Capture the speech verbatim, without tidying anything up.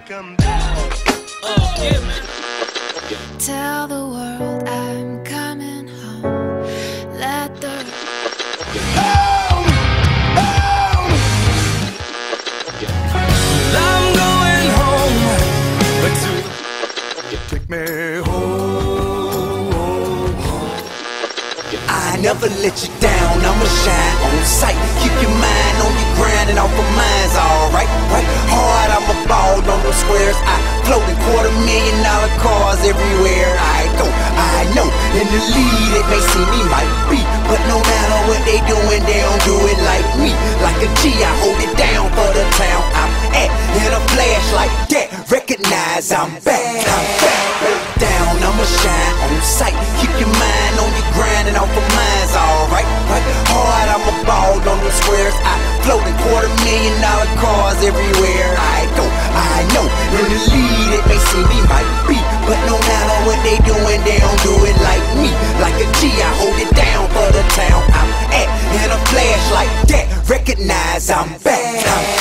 come back. Oh, yeah, man. Tell the world I'm coming home. Let the Home, home. I'm going home, but to take me home. I never let you down, I'ma shine on sight. Keep your mind on your grind and off of mine's alright, right? Hard, I'ma ball on them squares. I float in quarter million dollar cars everywhere I go. I know in the lead it may see me might be, but no matter what they doing, they don't do it like me. Like a G, I hold it down for the town I'm at. In a flash like that, recognize I'm back, I'm back. Down, I'ma shine on sight. Keep your mind on your grind and off of mine's alright, right? Hard, I'ma ball on them squares. I float in quarter million dollar cars everywhere I go. I know in the lead it may see me might be, but no matter what they doing, they don't do it like me. Like a G, I hold it down for the town I'm at. In a flash like that, recognize I'm back, I'm back.